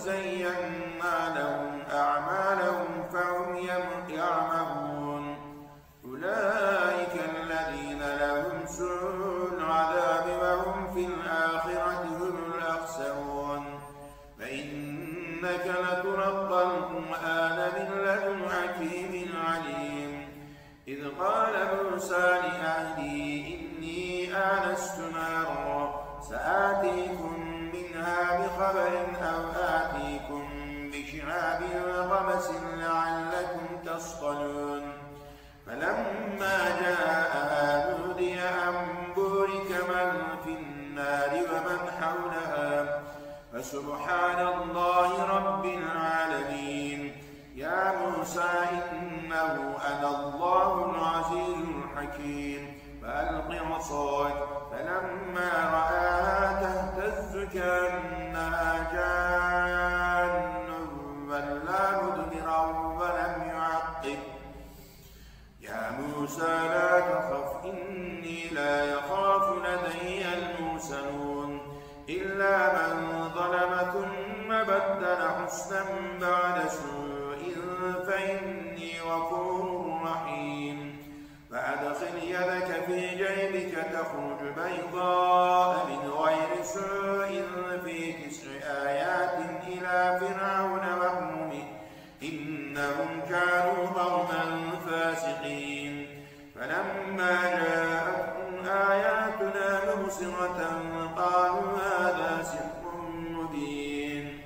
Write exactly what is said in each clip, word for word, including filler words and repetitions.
زينا لهم أعمالهم فهم يعمهون أولئك الذين لهم سوء العذاب وهم في الآخرة هم الأخسرون فإنك لتلقى القرآن من لدن حكيم عليم إذ قال موسى لأهله إني آنست نارا سآتيكم منها بخبر أو آتيكم بشهاب قبس لعلكم تصطلون فلما جاءها نودي أن بورك من في النار ومن حولها فسبحان الله رب العالمين يا موسى إنه أنا الله العزيز الحكيم فألق عصاك فلما رآها تهتز كأنها جان ولا مدبرا ولم يعقب يا موسى لا تخف إني لا يخاف لدي المرسلون إلا من ظلم ثم بدل حسنا بعد سوء فإني غفور رحيم فأدخل يدك في جيبك تخرج بيضاء من غير سوء في تسع آيات إلى فرعون وقومه إنهم كانوا قوما فاسقين فلما جاءتهم آياتنا مبصرة قالوا هذا سحر مبين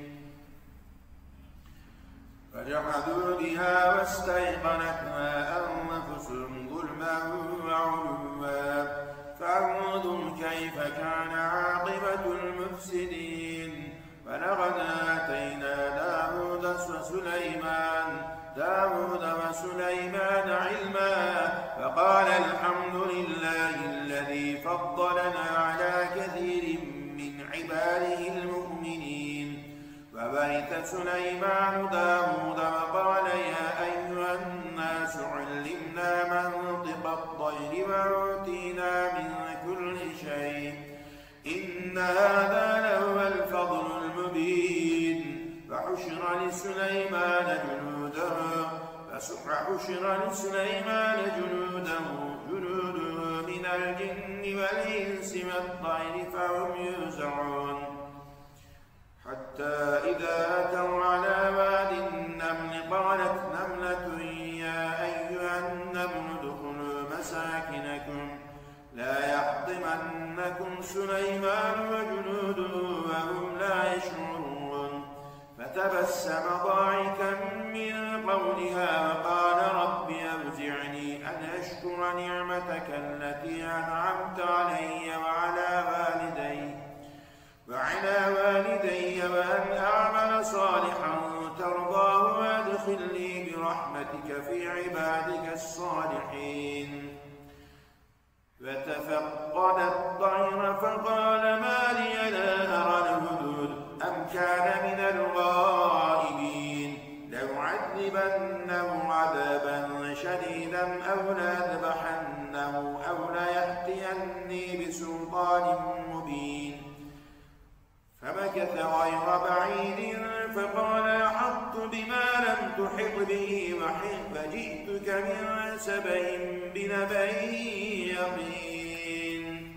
فجحدوا بها واستيقنتها أنفسهم ظلما وعلوا فانظر كيف كان عاقبة المفسدين ولقد آتينا داود وسليمان داود وسليمان علما فقال الحمد لله الذي فضلنا على كثير من عباده المؤمنين وبارك سليمان داود وقال يا أيها الناس علمنا منطق الطير وأوتينا من كل شيء إن هذا لهو الفضل المبين فحشر لسليمان جنوده فحشر لسليمان جنوده جنوده من الجن والإنس والطير فهم يوزعون حتى إذا أتوا على واد النمل قالت نملة يا أيها النمل ادخلوا مساكنكم لا يحطمنكم سليمان وجنوده وهم لا يشعرون فتبسم ضاحكا من قولها وقال رب أوزعني أن أشكر نعمتك التي أنعمت علي وعلى والدي وعلى والدي وأن أعمل صالحا ترضاه وأدخلني برحمتك في عبادك الصالحين فتفقد الطير فقال ما لي لا أرى الهدود أم كان من الغائبين لأعذبنه عذابا شديدا أو لأذبحنه أو ليأتيني بسلطان مبين فمكث غير بعيد فقال أحطت بما لم تحط به فجئتك من سبأ بنبأ يقين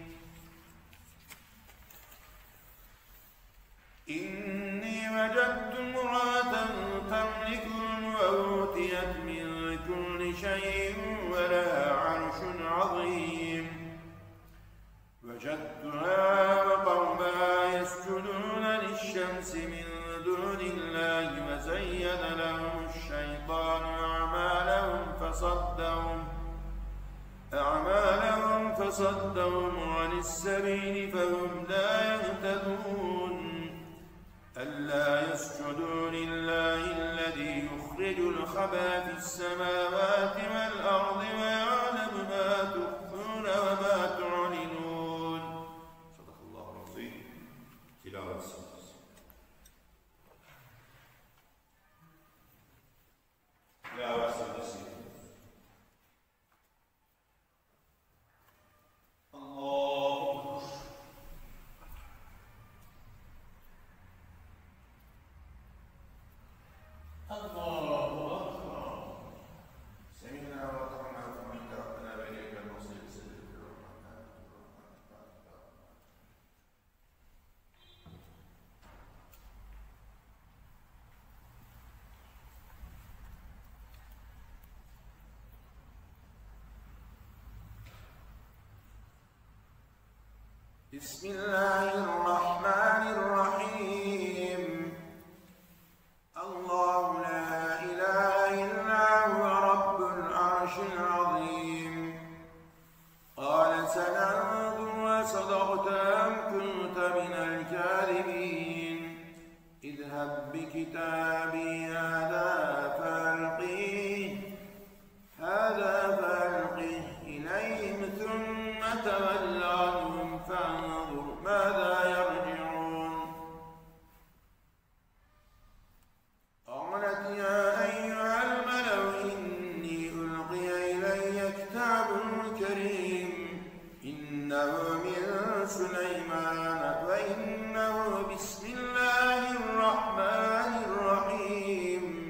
إني وجدت امرأة تملكهم وأوتيت من كل شيء ولها عرش عظيم وجدتها وقومها يسجدون للشمس من دون الله وزين لهم الشيطان أعمالهم فصدهم أعمالهم فصدهم عن السبيل فهم لا يهتدون ألا يسجدوا لله الذي يخرج الخبى في السماوات والأرض ويعلم ما تخفون وما تعلنون. صدق الله العظيم. تلاوة الصلاة. تلاوة الصلاة. الله. بسم الله الرحمن الرحيم الله لا إله إلا هو رب العرش العظيم قال سننظر أصدقت أم كنت من الكاذبين اذهب بكتابي هذا فألقيه هذا فألقيه إليهم ثم تول عنهم فانظر ماذا يرجعون قالت يا أيها الملأ إني ألقي إلي كتاب كريم إنه من سليمان وإنه بسم الله الرحمن الرحيم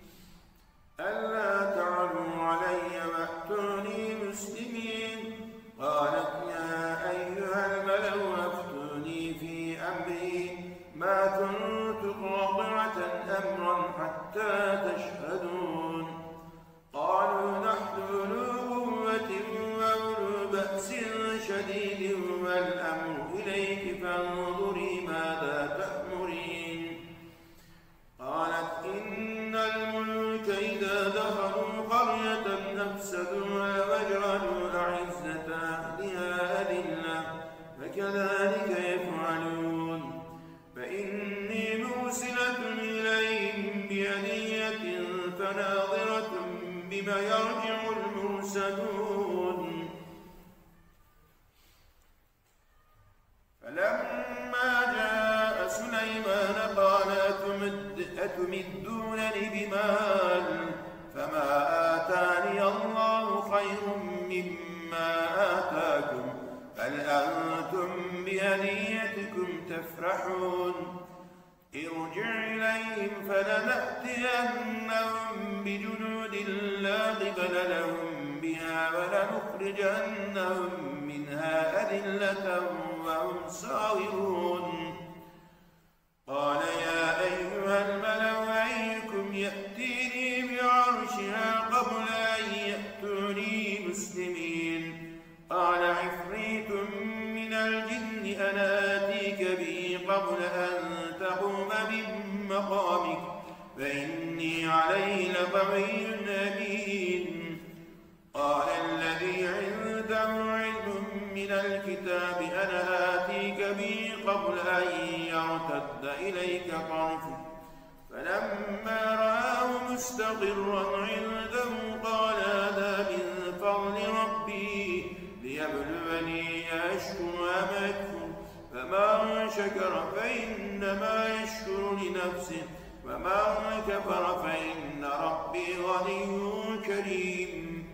ألا تعلوا علي وأتوني مسلمين قالت يا أيها الملأ أفتوني في أمري ما كنت قاطعة أمرا حتى تشهدون قالوا نحن أولو قوة وأولو بأس شديد والأمر إليك فانظري ماذا تأمرين قالت إن الملوك إذا دخلوا قرية أفسدوها وجعلوا أعزة أهلها أذلة فكذلك يفعلون فإني مرسلة إليهم بهدية فناظرة بما يرجع المرسلون فلما جاء سليمان قال أتمدونني بمال فما آتاني الله خير مما آتاكم بل أنتم بهديتكم تفرحون ارجع إليهم فلنأتينهم بجنود لا قبل لهم بها ولنخرجنهم منها أذلة وهم صاغرون قال يا أيها الملأ أيكم يأتيني بعرشها قبل أن يأتوني مسلمين قال عفريت من الجن أنا آتيك به قبل أن تقوم من مقامك فإني عليه لقوي أمين قال الذي عنده علم من الكتاب أنا آتيك به قبل أن يرتد إليك طرفك فلما رآه مستقرا عنده قال هذا من فضل ربي ليبلوني أشكر أم أكفر فمن شكر فإنما يشكر لنفسه ومن كفر فإن ربي غني كريم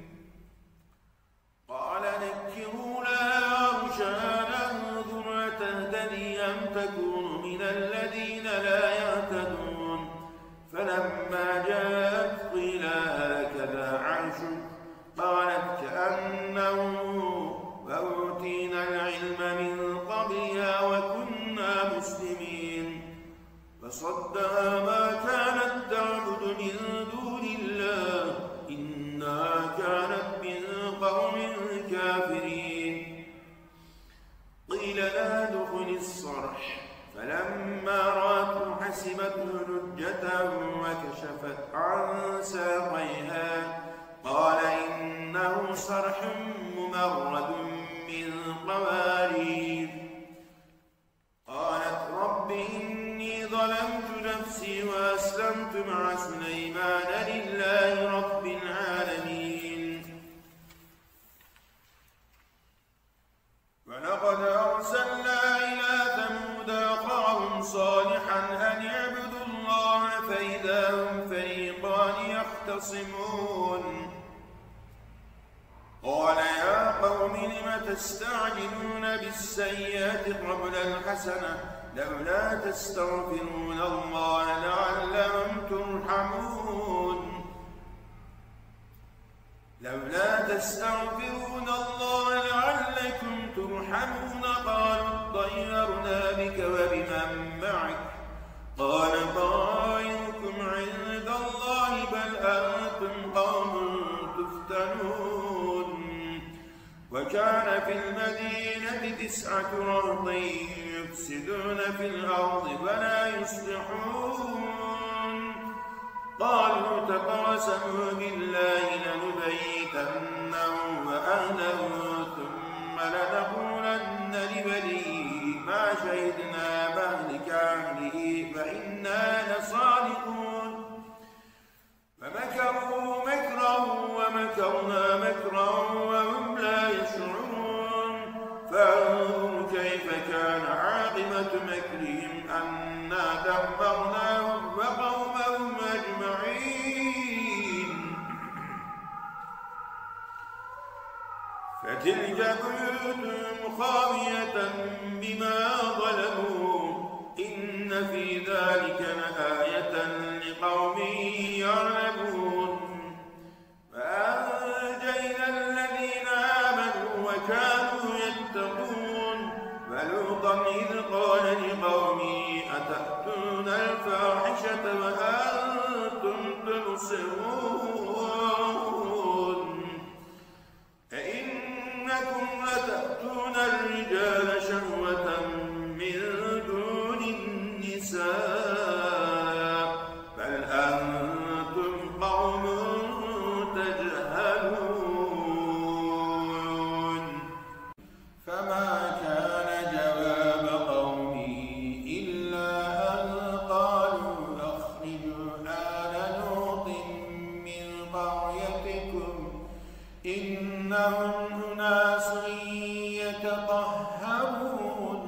قال نكروا لها عرشها ننظر أتهتدي أم تكون من الذين لا يهتدون فلما جاءت قيل هكذا عرشك قالت كأنه وأوتينا العلم من قبلها وكنا مسلمين فصدها ما كانت تعبد من دون الله إنها كانت من قوم كافرين قيل لها ادخل الصرح فلما رأته حسبته لجة وكشفت عن ساقيها قال إنه صرح ممرد من قوارير قالت رب إني ظلمت نفسي وأسلمت مع سليمان لله رب العالمين ولقد أرسلنا إلى ثمود أخاهم صالحا أن اعبدوا الله فإذا هم فريقان يختصمون قال يا قوم لم تستعجلون بالسيئات قبل الحسنة لولا تستغفرون الله لعلكم ترحمون لولا تستغفرون الله لعلكم ترحمون قالوا اطيرنا بك وبمن معك قال طائركم عند الله بل أنتم قوم تفتنون وكان في المدينة تسعة رهط يفسدون في الأرض فلا يصلحون قالوا تقاسموا بالله لنبيتنه وأهله ثم لنقولن لوليه ما شهدنا مهلك أهله فإنا لصادقون فمكروا مكرا ومكرنا مكرا وهم لا يشعرون فانظروا كيف كان عاقبة مكرهم أنا دمرناهم وقومهم أجمعين فتلك بيوتهم خاوية بما ظلموا إن في ذلك لآية لقوم يعلمون فأنجينا الذين آمنوا وكانوا يتقون ولوطا إذ قال لقومه أتأتون الفاحشة وأنتم تبصرون أئنكم لتأتون الرجال شهوة من دون النساء بل أنتم قوم تجهلون فما كان جواب قومه إلا أن قالوا أخرجوا آل لوط من قريتكم إنهم أناس يتطهرون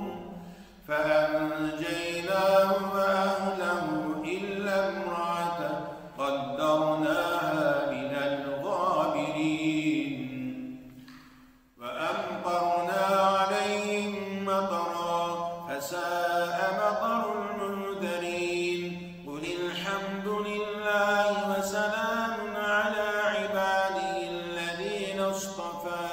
فأنجيناه وأهله إلا امرأته قدرناها من الغابرين وأمطرنا عليهم مطرا فساء مطر المنذرين قل الحمد لله وسلام على عباده الذين اصطفى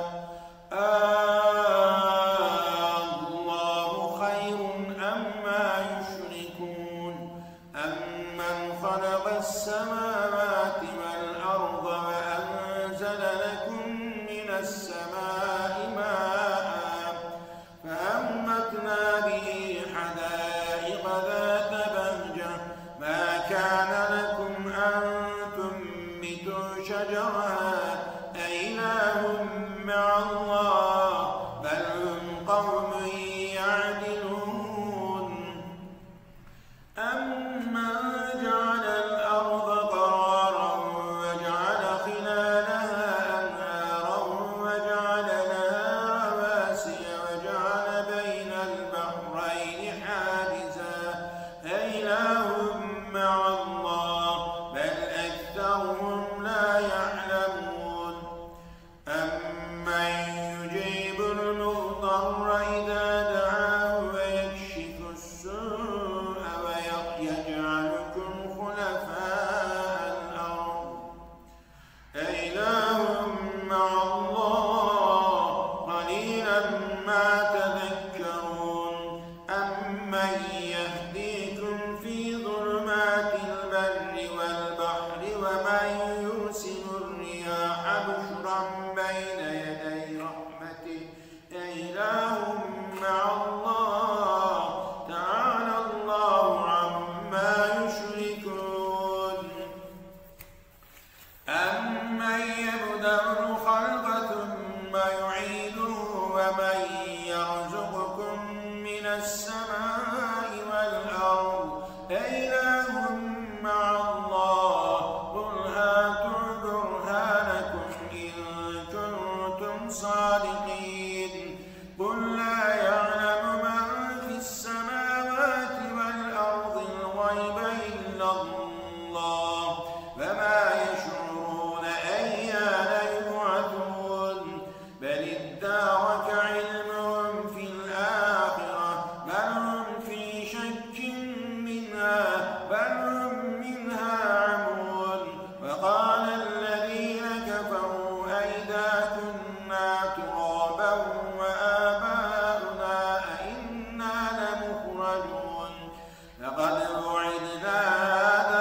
الله خير أما يشركون أمن خلق السماوات والأرض وأنزل لكم من السماء ماء فأنبتنا به حدائق ذات بهجة ما كان لكم أن تنبتوا شجرها أإله مع الله بل هم قوم يعدلون أمن جعل الأرض قرارا وجعل خلالها أنهارا وجعل لها رواسي وجعل بين البحرين حاجزا أإله مع الله بل أكثرهم لا يعلمون أمن يجيب المضطر إذا دعاه ويكشف السوء ويجعلكم خلفاء الأرض أإله مع الله قليلا ما تذكرون أمن يهديكم في ظلمات البر والبحر ومن يرسل الرياح بشرا بين يدي رحمته أإله مع الله تعالى الله عما يشركون أمن يبدأ الخلق ثم يعيده ومن يرزقكم من السماء والأرض أإله مع الله قل هاتوا برهانكم إن كنتم صادقين قل لا يعلم من في السماوات والأرض الغيب إلا الله وما يشعرون أيان يبعثون بل ادارك علمهم في الآخرة بل هم في شك منها بل هم منها عمون وقال الذين كفروا أئذا كنا ترابا وآباؤنا أئنا لمخرجون لقد وعدنا هذا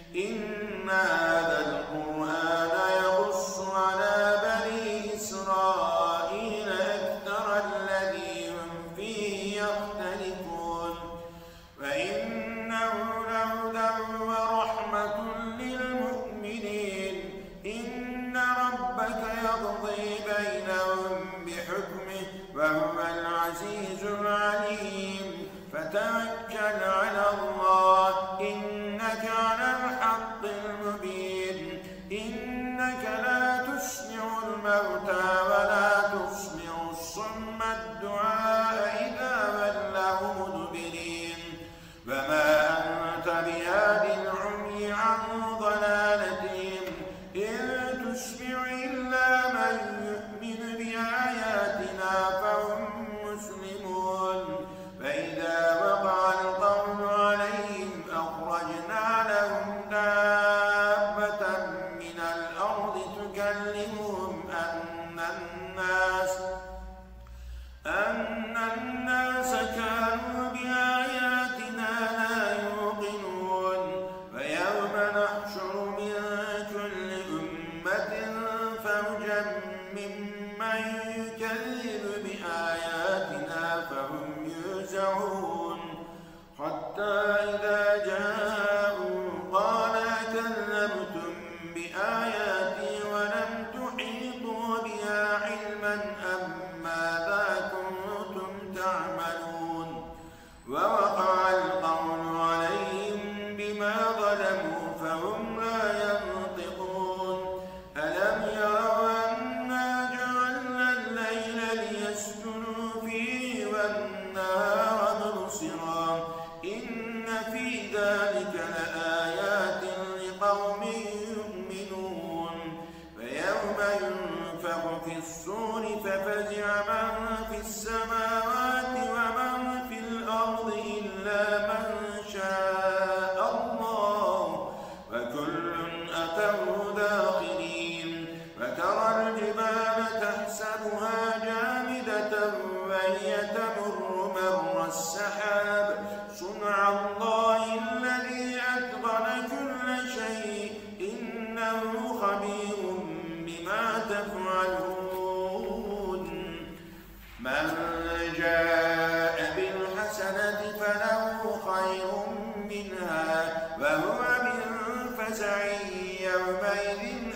إن هذا القرآن يقص على بني إسرائيل أكثر الذي هم فيه يختلفون وإنه لهدى ورحمة للمؤمنين إن ربك يقضي بينهم بحكمه وهو العزيز العليم فتوكل على الله إنك على الحق المبين إنك لا تسمع الموتى ولا تسمع الصم الدعاء إذا ولوا مدبرين وما أنت بهاد العمي عن ضلالتهم إن تسمع إلا من يؤمن بآياتنا فهم مسلمون فإذا وقع القول عليهم أخرجنا لهم دابة من الأرض تكلمهم أن الناس أن الناس كانوا بآياتنا لا يوقنون ويوم نحشر من كل أمة فوجا ممن يكذب بآياتنا فهم يوزعون حتى إذا جاءوا قال كذبتم بآياتي ولم تحيطوا بها علما أم ماذا كنتم تعملون ووقع القول عليهم بما ظلموا فهم لا ينطقون ألم يروا أنا جعلنا الليل ليسكنوا فيه والنهار مبصرا إن في ذلك لآيات لقوم يؤمنون فيوم ينفخ في الصور ففزع من في السماوات ومن في الأرض إلا من شاء الله وكل أتوه داخلين وترى الجبال تحسبها جامدة وهي تمر مر السحاب صنع الله الذي أتقن كل شيء إنه خبير بما تفعلون من جاء بالحسنة فله خير منها وهو من فزع يومئذ